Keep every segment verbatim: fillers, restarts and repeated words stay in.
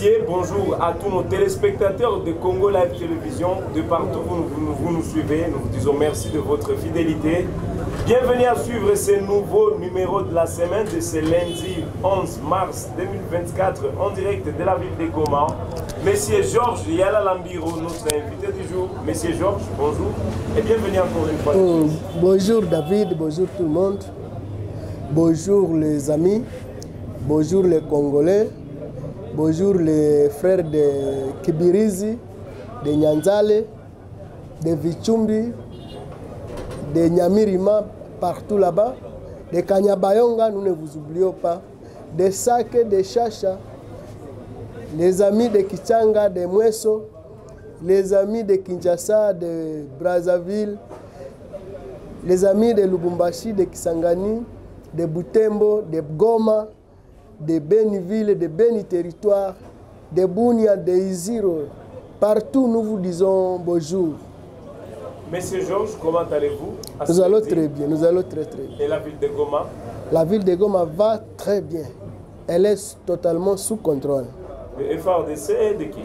Messieurs, bonjour à tous nos téléspectateurs de Congo Live Télévision. De partout où vous, vous, vous nous suivez, nous vous disons merci de votre fidélité. Bienvenue à suivre ce nouveau numéro de la semaine de ce lundi onze mars deux mille vingt-quatre en direct de la ville de Goma. Monsieur Georges Yala Lambiro, notre invité du jour. Monsieur Georges, bonjour et bienvenue encore une fois. Oh, bonjour David, bonjour tout le monde. Bonjour les amis, bonjour les Congolais, bonjour les frères de Kibirizi, de Nyanzale, de Vichumbi, de Nyamirima, partout là-bas, de Kanyabayonga, nous ne vous oublions pas, de Sake, de Chacha, les amis de Kichanga, de Mweso, les amis de Kinshasa, de Brazzaville, les amis de Lubumbashi, de Kisangani, de Butembo, de Goma, de Beniville, de Beni Territoire, de Bunia, de Iziro. Partout, nous vous disons bonjour. Monsieur Georges, comment allez-vous? Nous allons très bien, nous allons très très bien. Et la ville de Goma? La ville de Goma va très bien. Elle est totalement sous contrôle. Le F A R D C est de qui?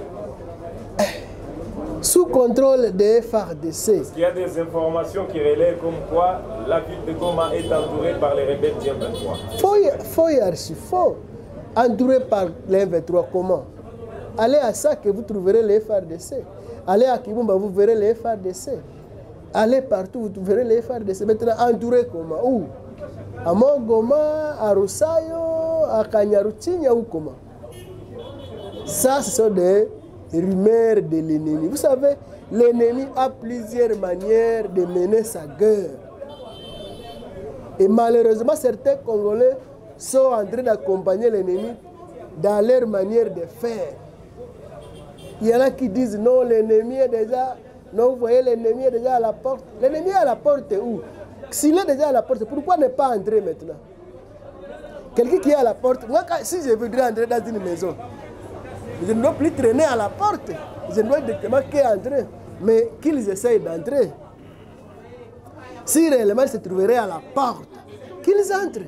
Sous contrôle des F A R D C. Parce qu'il y a des informations qui relaient comme quoi la ville de Goma est entourée par les rebelles du M vingt-trois. Faux, faux et archi faux. Entouré par les M vingt-trois, comment? Allez à ça que vous trouverez les F A R D C. Allez à Kibumba, vous verrez les F A R D C. Allez partout, vous verrez les F A R D C. Maintenant, entouré comment? Où? À Mongoma, à Rosayo, à Kanyaruchinya ou comment? Ça, ce sont des rumeurs de l'ennemi. Vous savez, l'ennemi a plusieurs manières de mener sa guerre. Et malheureusement, certains Congolais sont en train d'accompagner l'ennemi dans leur manière de faire. Il y en a qui disent non, l'ennemi est déjà... Non, vous voyez, l'ennemi est déjà à la porte. L'ennemi est à la porte où? S'il est déjà à la porte, pourquoi ne pas entrer maintenant? Quelqu'un qui est à la porte, moi, si je voudrais entrer dans une maison, je ne dois plus traîner à la porte. Je ne dois directement qu'entrer. Mais qu'ils essayent d'entrer. Si réellement ils se trouveraient à la porte, qu'ils entrent.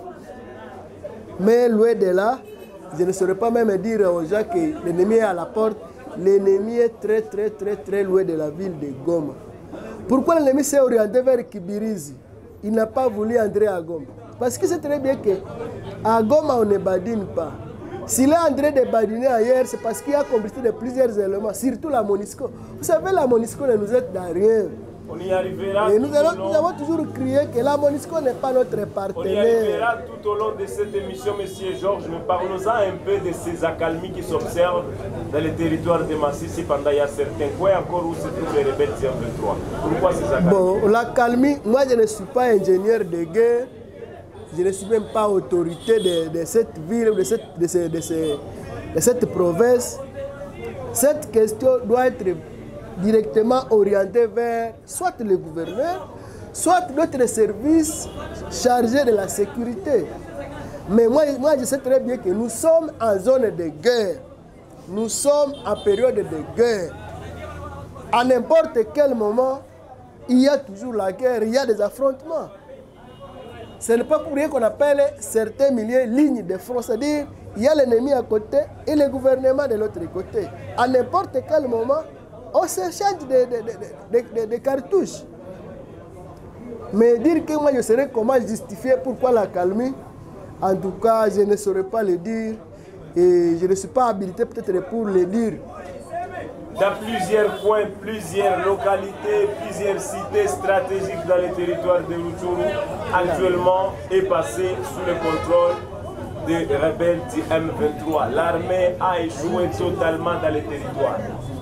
Mais loin de là, je ne saurais pas même dire aux gens que l'ennemi est à la porte. L'ennemi est très très très très loin de la ville de Goma. Pourquoi l'ennemi s'est orienté vers Kibirizi? Il n'a pas voulu entrer à Goma. Parce qu'il sait très bien qu'à Goma on ne badine pas. S'il est en train de badiner ailleurs, c'est parce qu'il y a complicité de plusieurs éléments, surtout la MONUSCO. Vous savez, la MONUSCO ne nous aide dans rien. On y arrivera. Et nous, allons, nous avons toujours crié que la MONUSCO n'est pas notre partenaire. On y arrivera tout au long de cette émission, Monsieur Georges. Mais parlons-en un peu de ces accalmies qui s'observent dans les territoires de Massissi pendant il y a certains coins encore où se trouvent les rebelles du M vingt-trois. Pourquoi ces accalmies? Bon, l'accalmie, moi je ne suis pas ingénieur de guerre. Je ne suis même pas autorité de, de cette ville, de cette, de, ce, de, ce, de cette province. Cette question doit être directement orientée vers soit le gouverneur, soit notre service chargé de la sécurité. Mais moi, moi, je sais très bien que nous sommes en zone de guerre. Nous sommes en période de guerre. À n'importe quel moment, il y a toujours la guerre, il y a des affrontements. Ce n'est pas pour rien qu'on appelle certains milliers lignes de front, c'est-à-dire il y a l'ennemi à côté et le gouvernement de l'autre côté. À n'importe quel moment, on s'échange de, de, de, de, de cartouches. Mais dire que moi je serais comment justifier pourquoi la calmie, en tout cas je ne saurais pas le dire et je ne suis pas habilité peut-être pour le dire. Dans plusieurs coins, plusieurs localités, plusieurs cités stratégiques dans les territoires de Rutshuru, actuellement est passé sous le contrôle des rebelles du M vingt-trois. L'armée a échoué totalement dans les territoires.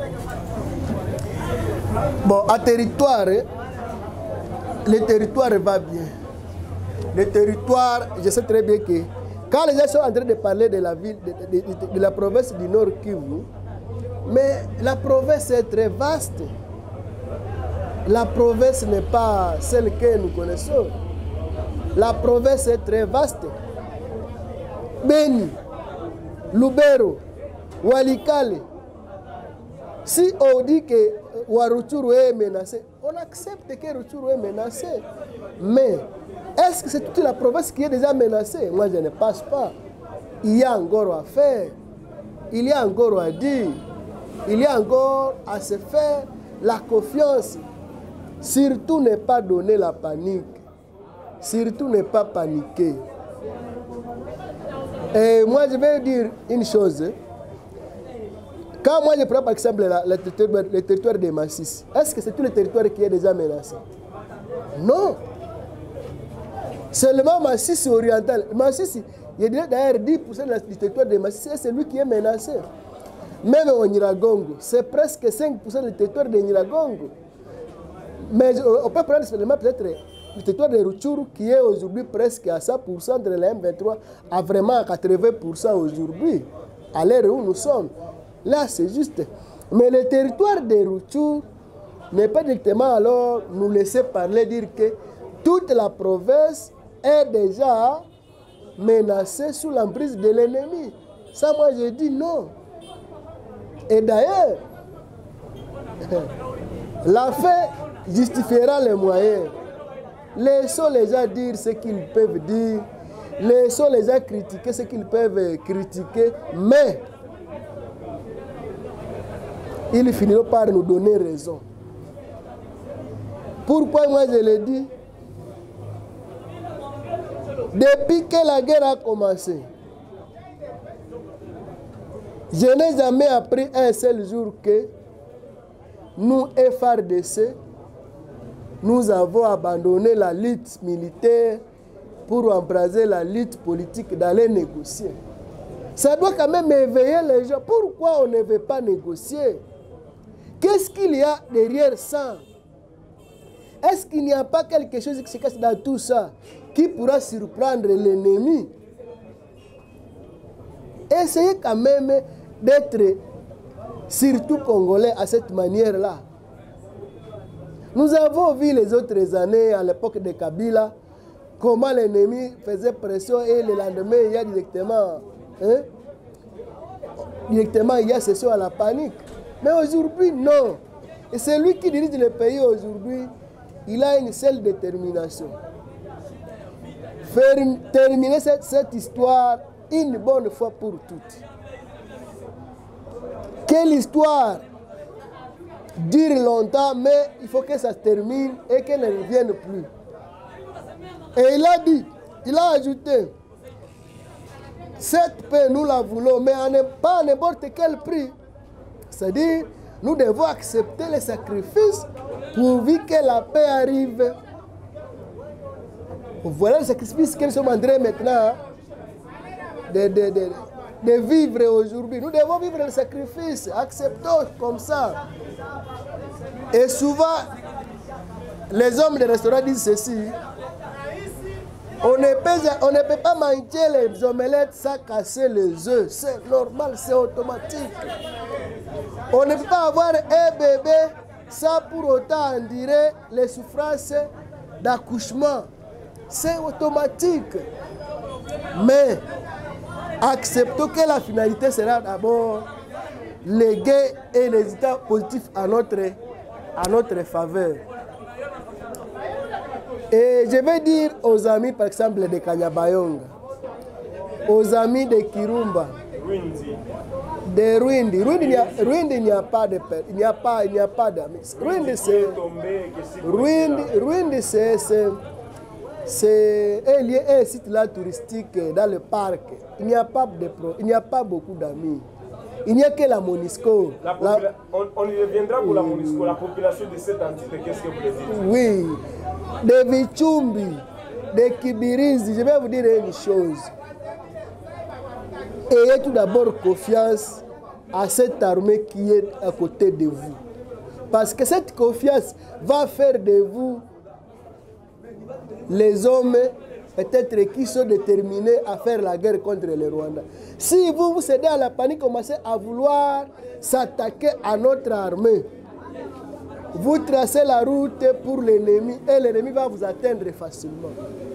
Bon, à territoire, le territoire va bien. Le territoire, je sais très bien que quand les gens sont en train de parler de la ville, de, de, de, de la province du Nord Kivu, mais la province est très vaste. La province n'est pas celle que nous connaissons. La province est très vaste. Beni, Lubero, Walikale. Si on dit que Rutshuru est menacé, on accepte que Rutshuru est menacé. Mais est-ce que c'est toute la province qui est déjà menacée? Moi, je ne pense pas. Il y a encore à faire. il y a encore à dire. Il y a encore à se faire la confiance. Surtout ne pas donner la panique. Surtout ne pas paniquer. Et moi, je vais dire une chose. Quand moi, je prends par exemple la, la territoire, le territoire de Massis, est-ce que c'est tout le territoire qui est déjà menacé? Non. Seulement Massis oriental. Massis, il y a d'ailleurs dix pour cent du territoire de Massis, c'est lui qui est menacé. Même au Nyiragongo, c'est presque cinq pour cent du territoire de Nyiragongo. Mais on peut prendre seulement peut-être le territoire de Rutshuru qui est aujourd'hui presque à cent pour cent de la M vingt-trois, à vraiment à quatre-vingts pour cent aujourd'hui, à l'heure où nous sommes. Là, c'est juste. Mais le territoire de Rutshuru n'est pas directement alors nous laisser parler, dire que toute la province est déjà menacée sous l'emprise de l'ennemi. Ça, moi, je dis non. Et d'ailleurs, la fin justifiera les moyens. Laissons les gens dire ce qu'ils peuvent dire. Laissons les gens critiquer ce qu'ils peuvent critiquer. Mais ils finiront par nous donner raison. Pourquoi moi je le dis? Depuis que la guerre a commencé, je n'ai jamais appris un seul jour que nous, F R D C, nous avons abandonné la lutte militaire pour embraser la lutte politique, d'aller négocier. Ça doit quand même éveiller les gens. Pourquoi on ne veut pas négocier? Qu'est-ce qu'il y a derrière ça? Est-ce qu'il n'y a pas quelque chose qui se cache dans tout ça qui pourra surprendre l'ennemi? Essayez quand même d'être surtout congolais à cette manière-là. Nous avons vu les autres années, à l'époque de Kabila, comment l'ennemi faisait pression et le lendemain, il y a directement, hein, directement il y a cession à la panique. Mais aujourd'hui, non. Et c'est lui qui dirige le pays aujourd'hui. Il a une seule détermination. Faire terminer cette, cette histoire une bonne fois pour toutes. Que l'histoire dure longtemps, mais il faut que ça se termine et qu'elle ne revienne plus. Et il a dit, il a ajouté, cette paix, nous la voulons, mais pas à n'importe quel prix. C'est-à-dire, nous devons accepter les sacrifices pourvu que la paix arrive. Voilà le sacrifice que nous sommes en train maintenant de, de, de, de vivre aujourd'hui. Nous devons vivre le sacrifice, acceptons comme ça. Et souvent, les hommes des restaurants disent ceci, on ne peut, on ne peut pas manger les omelettes sans casser les œufs. C'est normal, c'est automatique. On ne peut pas avoir un bébé sans pour autant endurer les souffrances d'accouchement. C'est automatique. Mais acceptons que la finalité sera d'abord les gains et les résultats positifs à notre, à notre faveur. Et je vais dire aux amis, par exemple, de Kanyabayonga, aux amis de Kirumba, de Rwindi. Rwindi, il n'y a pas de il n'y a pas, il n'y a pas d'amis. Rwindi, c'est, Rwindi, Rwindi, c'est, c'est un lieu, un site là touristique dans le parc. Il n'y a pas de pro, il n'y a pas beaucoup d'amis. Il n'y a que la MONUSCO. La la... On, on y reviendra pour la MONUSCO. La population de cette entité, qu'est-ce que vous voulez dire? Oui. De Vichumbi, de Kibirizi, je vais vous dire une chose. Ayez tout d'abord confiance à cette armée qui est à côté de vous. Parce que cette confiance va faire de vous les hommes peut-être qui sont déterminés à faire la guerre contre le Rwanda. Si vous vous cédez à la panique, commencez à vouloir s'attaquer à notre armée, vous tracez la route pour l'ennemi et l'ennemi va vous atteindre facilement.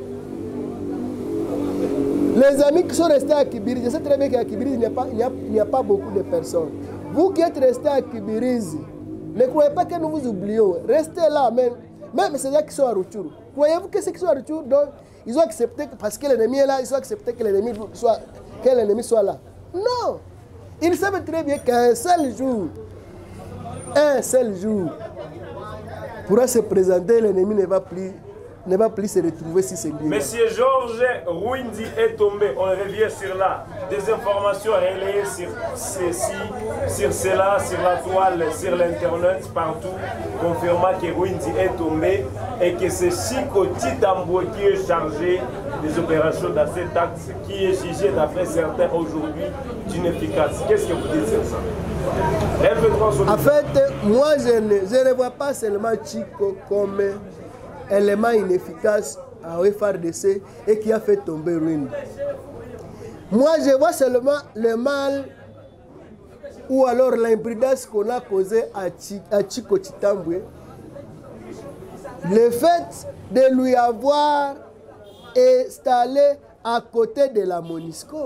Les amis qui sont restés à Kibirizi, je sais très bien qu'à Kibirizi, il n'y a, pas, il n'y a, il n'y a pas beaucoup de personnes. Vous qui êtes restés à Kibirizi, ne croyez pas que nous vous oublions. Restez là, même, même ceux qui sont à Rutshuru. Croyez-vous que ceux qui sont à Rutshuru, donc, ils ont accepté, parce que l'ennemi est là, ils ont accepté que l'ennemi soit, que l'ennemi soit là. Non! Ils savent très bien qu'un seul jour, un seul jour, pourra se présenter, l'ennemi ne va plus, ne va plus se retrouver si c'est lui. Monsieur Georges Rwindi est tombé. On revient sur là. Des informations relayées sur ceci, sur cela, sur la toile, sur l'internet, partout, confirmant que Rwindi est tombé et que c'est Chico Titamboué qui est chargé des opérations dans cet acte qui est jugé d'après certains aujourd'hui d'inefficace. Qu'est-ce que vous dites sur ça? En fait, moi je ne, je ne vois pas seulement Chico comme élément inefficace à F R D C et qui a fait tomber Rwindi. Moi je vois seulement le mal ou alors l'imprudence qu'on a causé à, Chi, à Chico Titamboué. Le fait de lui avoir installé à côté de la MONUSCO.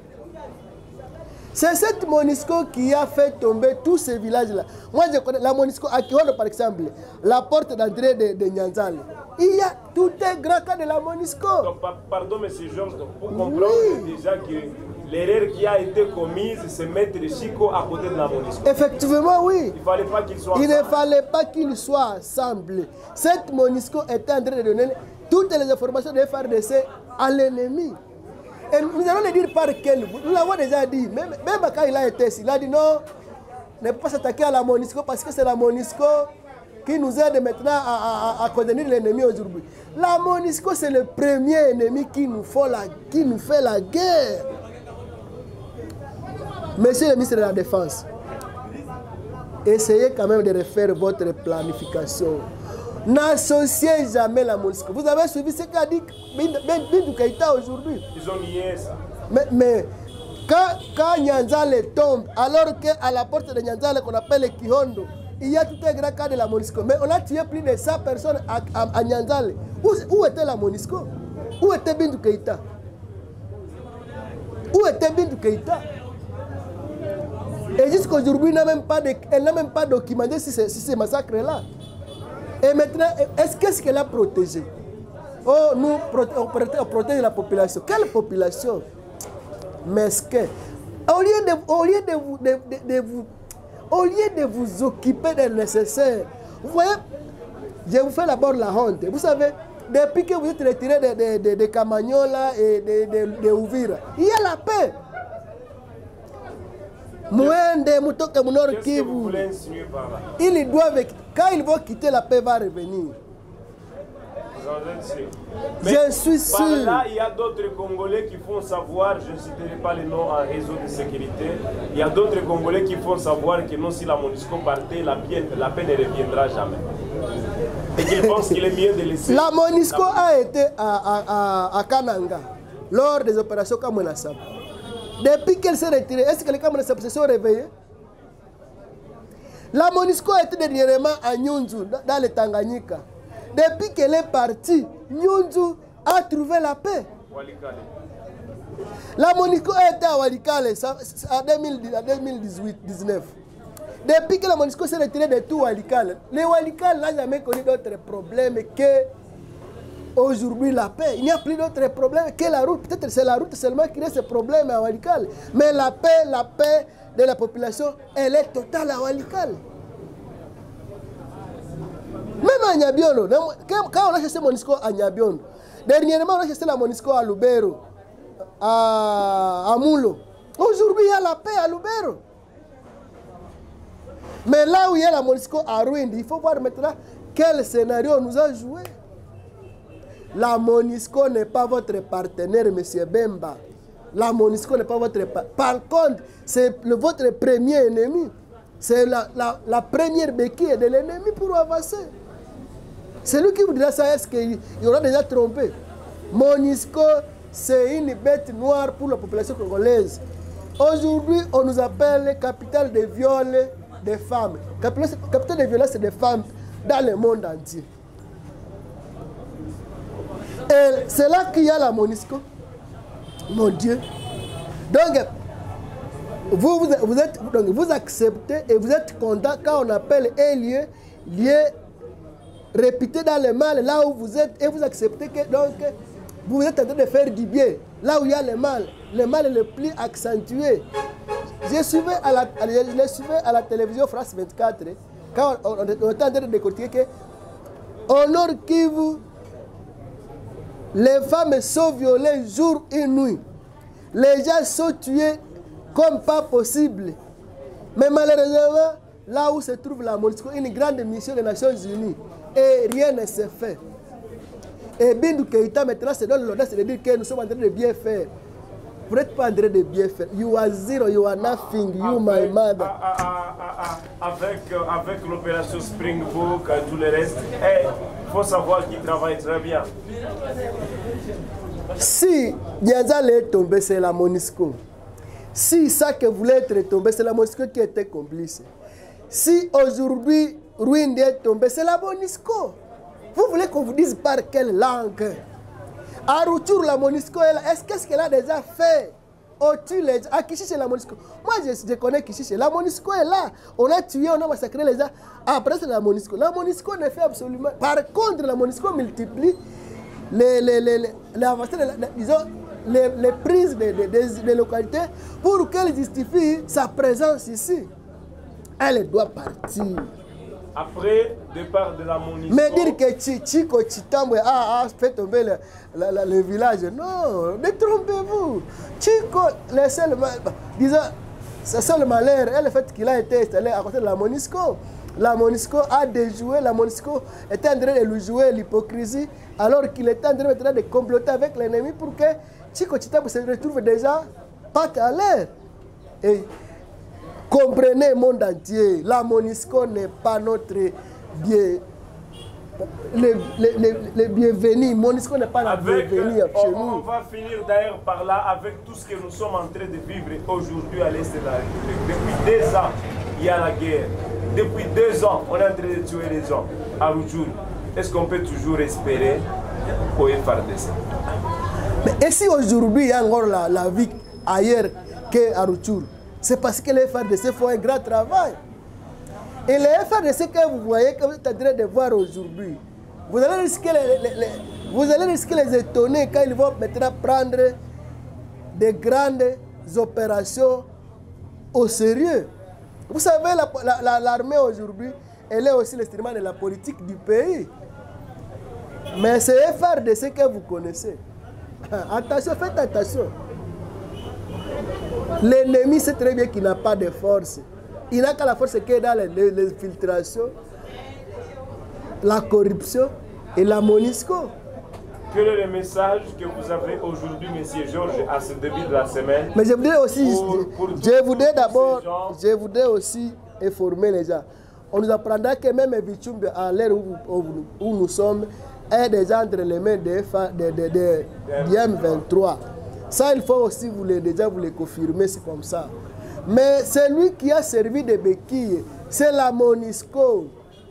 C'est cette MONUSCO qui a fait tomber tous ces villages-là. Moi, je connais la MONUSCO à Kiondo, par exemple, la porte d'entrée de, de Nyanzale. Il y a tout un grand cas de la MONUSCO. Donc, pardon, M. Georges, pour comprendre oui. déjà que l'erreur qui a été commise, c'est mettre Chico à côté de la MONUSCO. Effectivement, oui. Il ne fallait pas qu'il soit Il ne fallait pas qu'il soit assemblé. Cette MONUSCO était en train de donner toutes les informations de F R D C à l'ennemi. Et nous allons le dire par quel bout. Nous l'avons déjà dit. Même, même quand il a été ici, il a dit non, ne pas s'attaquer à la MONUSCO parce que c'est la MONUSCO qui nous aide maintenant à, à, à contenir l'ennemi aujourd'hui. La MONUSCO, c'est le premier ennemi qui nous, fait la, qui nous fait la guerre. Monsieur le ministre de la Défense, essayez quand même de refaire votre planification. N'associez jamais la MONUSCO. Vous avez suivi ce qu'a dit Bintou Keïta aujourd'hui. Ils ont nié ça. Mais, mais quand, quand Nyanzale tombe, alors qu'à la porte de Nyanzale qu'on appelle Kihondo, il y a tout un grand cas de la MONUSCO. Mais on a tué plus de cent personnes à, à, à Nyanzale. Où, où était la MONUSCO? Où était Bintou Keïta? Où était Bintou Keïta? Et jusqu'aujourd'hui, elle n'a même pas documenté si ces si massacres-là. Et maintenant, est-ce qu'est-ce qu'elle a protégé? Oh, nous, on protège la population. Quelle population? Mesquin. Au lieu de, au lieu de, vous, de, de, de vous, au lieu de vous occuper des nécessaires, vous voyez, je vous fais d'abord la honte. Vous savez, depuis que vous êtes retiré de, de, de, de Kamanyola et de, de, de Ouvira, il y a la paix. Qu'est-ce que vous voulez insinuer par là? Ils doivent, quand ils vont quitter, la paix va revenir. Vous en êtes sûr? Je suis sûr. Par là, il y a d'autres Congolais qui font savoir, je ne citerai pas les noms en réseau de sécurité, il y a d'autres Congolais qui font savoir que non, si la MONUSCO partait, la paix, la paix ne reviendra jamais. Et qu'ils pensent qu'il est mieux de laisser... La MONUSCO a été à, à, à, à Kananga lors des opérations Kamwina Sapu. Depuis qu'elle s'est retirée, est-ce que les Kamwina Sapu se sont réveillés? La MONUSCO a été dernièrement à Nyunzu, dans le Tanganyika. Depuis qu'elle est partie, Nyunzu a trouvé la paix. Walikale. La MONUSCO a été à Walikale en deux mille dix-huit dix-neuf. Depuis que la MONUSCO s'est retirée de tout Walikale, les Walikale n'ont jamais connu d'autres problèmes que aujourd'hui la paix. Il n'y a plus d'autres problèmes que la route. Peut-être c'est la route seulement qui a ce problème à Walikale. Mais la paix, la paix de la population, elle est totale à Walikale. Même à Nyabiondo, quand on a cherché la MONUSCO à Nyabiondo, dernièrement on a cherché la MONUSCO à Lubero, à, à Moulo. Aujourd'hui il y a la paix à Lubero. Mais là où il y a la MONUSCO à Rwindi, il faut voir maintenant quel scénario nous a joué. La MONUSCO n'est pas votre partenaire, M. Bemba. La MONUSCO n'est pas votre partenaire. Par contre, c'est votre premier ennemi. C'est la, la, la première béquille de l'ennemi pour avancer. C'est lui qui vous dira ça, est-ce qu'il aura déjà trompé? MONUSCO, c'est une bête noire pour la population congolaise. Aujourd'hui, on nous appelle capitale des viols des femmes. Capitale des violences des femmes dans le monde entier. Et c'est là qu'il y a la MONUSCO. Mon Dieu. Donc, vous, vous, vous, êtes, donc, vous acceptez et vous êtes content quand on appelle un lieu, lieu réputé dans le mal, là où vous êtes, et vous acceptez que donc, vous êtes en train de faire du bien. Là où il y a le mal, le mal est le plus accentué. je suivais à la, je les suivais à la télévision France vingt-quatre, quand on, on, on était en train de décortiquer que au Nord Kivu, les femmes sont violées jour et nuit. Les gens sont tués comme pas possible. Mais malheureusement, là où se trouve la MONUSCO, une grande mission des Nations Unies, et rien ne se fait. Et Bintou Keïta maintenant se donne l'audace de dire que nous sommes en train de bien faire. Vous n'êtes pas en train de bien faire. You are zero, you are nothing, you my mother. Ah, ah, ah, ah, avec euh, avec l'opération Springbok et tout le reste, il faut savoir qu'ils travaillent très bien. Si Diazal est tombé, c'est la MONUSCO. Si ça que voulait être tombé, c'est la MONUSCO qui était complice. Si aujourd'hui Rwindi est tombé, c'est la MONUSCO. Vous voulez qu'on vous dise par quelle langue? À Rutshuru, la MONUSCO est là. Est-ce qu'est-ce qu'elle a déjà fait? Au-dessus, les gens. À Kichiché, la MONUSCO. Moi, je, je connais Kichiché. La MONUSCO est là. On a tué, on a massacré les gens. Après, c'est la MONUSCO. La MONUSCO ne fait absolument. Par contre, la MONUSCO multiplie les, les, les, les, les avancées, les, les, disons, les, les prises des de, de, de localités pour qu'elle justifie sa présence ici. Elle doit partir. Après, départ de la MONUSCO. Mais dire que Chico Chitambo a fait tomber le, le, le, le village, non, détrompez-vous. Chico, le seul, disons, c'est seul malheur, et le fait qu'il a été installé à côté de la MONUSCO. La MONUSCO a déjoué, la MONUSCO était en train de lui jouer l'hypocrisie, alors qu'il était en train de comploter avec l'ennemi pour que Chico Chitambo se retrouve déjà pas à l'air. Et comprenez, monde entier, la MONUSCO n'est pas notre bien. Les, les, les, les bienvenus, MONUSCO n'est pas la bienvenue chez nous. On va finir d'ailleurs par là avec tout ce que nous sommes en train de vivre aujourd'hui à l'est de la République. Depuis deux ans, il y a la guerre. Depuis deux ans, on est en train de tuer les gens à Rutshuru. Est-ce qu'on peut toujours espérer au F A R D C? Mais et si aujourd'hui il y a encore la, la vie ailleurs qu'à Rutshuru? C'est parce que les F A R D C font un grand travail. Et les F A R D C que vous voyez, que vous êtes en train de voir aujourd'hui, vous allez risquer les, les, les, vous allez risquer les étonner quand ils vont maintenant prendre des grandes opérations au sérieux. Vous savez, l'armée la, la, la, aujourd'hui, elle est aussi l'instrument de la politique du pays. Mais c'est F A R D C que vous connaissez. Attention, faites attention. L'ennemi sait très bien qu'il n'a pas de force. Il n'a qu'à la force qui est dans l'infiltration, la corruption et la MONUSCO. Quel est le message que vous avez aujourd'hui, M. Georges, à ce début de la semaine? Mais je voudrais aussi, pour, pour je voudrais d'abord, je voudrais aussi informer les gens. On nous apprendra que même Vichumbi, à l'ère où, où, où nous sommes, est déjà entre les mains de, de, de, de, de M vingt-trois. Ça, il faut aussi vous les, déjà vous les confirmer, c'est comme ça. Mais celui qui a servi de béquille, c'est la MONUSCO.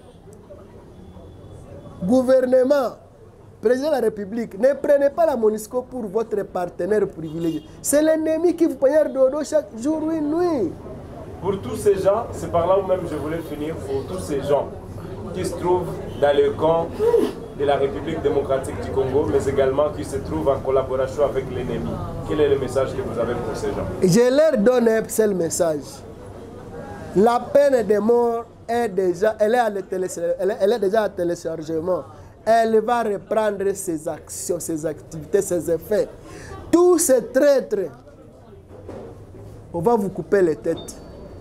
Gouvernement, président de la République, ne prenez pas la MONUSCO pour votre partenaire privilégié. C'est l'ennemi qui vous poignarde au dos chaque jour et nuit. Pour tous ces gens, c'est par là où même je voulais finir, pour tous ces gens qui se trouvent dans le camp de la République démocratique du Congo, mais également qui se trouvent en collaboration avec l'ennemi. Quel est le message que vous avez pour ces gens? Je leur donne un seul message. La peine de mort est déjà, elle est, à elle est, elle est déjà à téléchargement. Elle va reprendre ses actions, ses activités, ses effets. Tous ces traîtres, on va vous couper les têtes.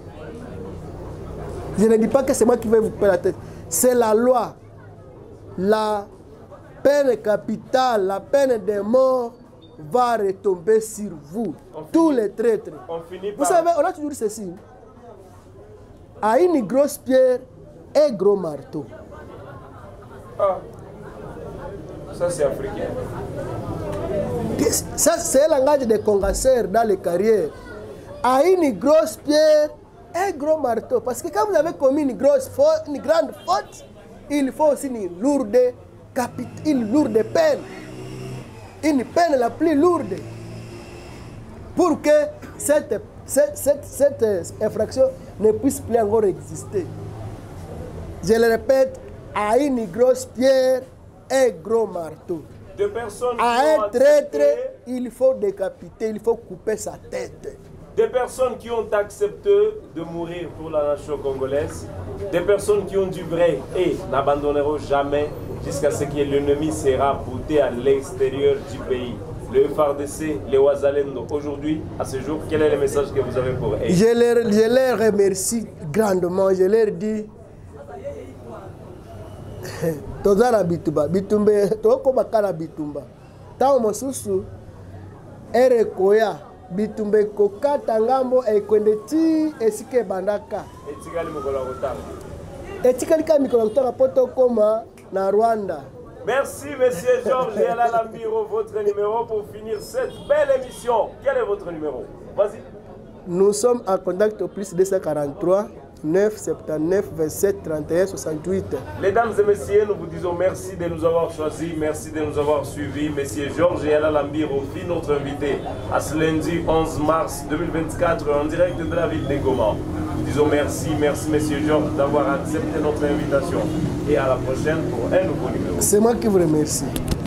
Je ne dis pas que c'est moi qui vais vous couper la tête. C'est la loi. La peine capitale, la peine de mort va retomber sur vous. On tous finit, les traîtres. Vous par... savez, on a toujours dit ceci. À une grosse pierre, un gros marteau. Ah, ça c'est africain. Ça c'est le langage des congasseurs dans les carrières. À une grosse pierre, un gros marteau. Parce que quand vous avez commis une grosse faute, une grande faute, il faut aussi une lourde, une lourde peine. Une peine la plus lourde. Pour que cette, cette, cette, cette infraction ne puisse plus encore exister. Je le répète, à une grosse pierre, un gros marteau. De personnes à un traître, il faut décapiter, il faut couper sa tête. des personnes qui ont accepté de mourir pour la nation congolaise, des personnes qui ont du vrai et n'abandonneront jamais jusqu'à ce que l'ennemi sera bouté à l'extérieur du pays. Le F R D C, les Ouazalendo, aujourd'hui, à ce jour, quel est le message que vous avez pour eux? Je leur, je leur remercie grandement. Je leur dis, tozala bitumba, bitumba, toko bakala bitumba. Tao mosusu, ere koya, bitumba kokata ngambo ekwende ti esike bandaka. Etikali mokolo kotanga. Etikali ka mikolo kotanga poto koma na Rwanda. Merci, monsieur Georges et Alain Lambiro, votre numéro pour finir cette belle émission. Quel est votre numéro? Vas-y. Nous sommes en contact au plus deux cent quarante-trois, neuf cent soixante-dix-neuf, vingt-sept, trente et un, soixante-huit. Mesdames et messieurs, nous vous disons merci de nous avoir choisis, merci de nous avoir suivis. Monsieur Georges et Alain Lambiro, fut notre invité à ce lundi onze mars deux mille vingt-quatre en direct de la ville de Goma. Nous disons merci, merci monsieur Georges d'avoir accepté notre invitation. Et à la prochaine pour un nouveau numéro. C'est moi qui vous remercie.